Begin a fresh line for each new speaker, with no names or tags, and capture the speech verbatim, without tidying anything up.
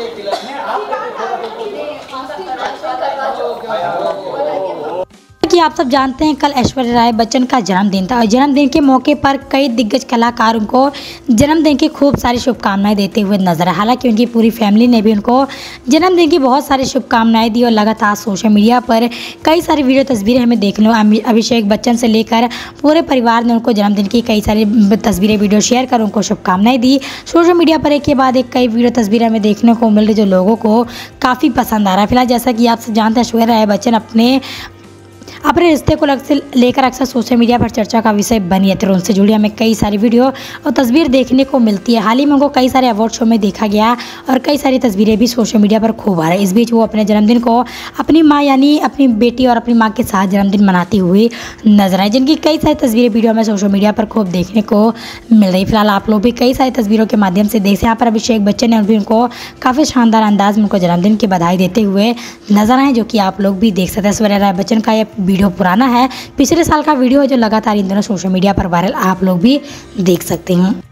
कि आप सब जानते हैं कल ऐश्वर्या राय बच्चन का जन्मदिन था और जन्मदिन के मौके पर कई दिग्गज कलाकार उनको जन्मदिन की खूब सारी शुभकामनाएं देते हुए नजर आए। हालांकि उनकी पूरी फैमिली ने भी उनको जन्मदिन की बहुत सारी शुभकामनाएं दी और लगातार सोशल मीडिया पर कई सारी वीडियो तस्वीरें हमें देखने को अभिषेक बच्चन से लेकर पूरे परिवार ने उनको जन्मदिन की कई सारी तस्वीरें वीडियो शेयर कर उनको शुभकामनाएं दी। सोशल मीडिया पर एक के बाद एक कई वीडियो तस्वीरें हमें देखने को मिल रही जो लोगों को काफ़ी पसंद आ रहा है। फिलहाल जैसा कि आप सब जानते हैं ऐश्वर्या राय बच्चन अपने अपने रिश्ते को लेकर अक्सर सोशल मीडिया पर चर्चा का विषय बनी है। तो उनसे जुड़ी हमें कई सारी वीडियो और तस्वीर देखने को मिलती है। हाल ही में उनको कई सारे अवार्ड शो में देखा गया और कई सारी तस्वीरें भी सोशल मीडिया पर खूब आ रही है। इस बीच वो अपने जन्मदिन को अपनी माँ यानी अपनी बेटी और अपनी माँ के साथ जन्मदिन मनाती हुई नजर आई, जिनकी कई सारी तस्वीरें वीडियो में सोशल मीडिया पर खूब देखने को मिल रही। फिलहाल आप लोग भी कई सारी तस्वीरों के माध्यम से देख यहाँ पर अभिषेक बच्चन ने भी उनको काफ़ी शानदार अंदाज में उनको जन्मदिन की बधाई देते हुए नजर आए, जो कि आप लोग भी देख सकते हैं। ऐश्वर्या राय बच्चन का ये वीडियो पुराना है, पिछले साल का वीडियो है जो लगातार इन दिनों सोशल मीडिया पर वायरल आप लोग भी देख सकते हैं।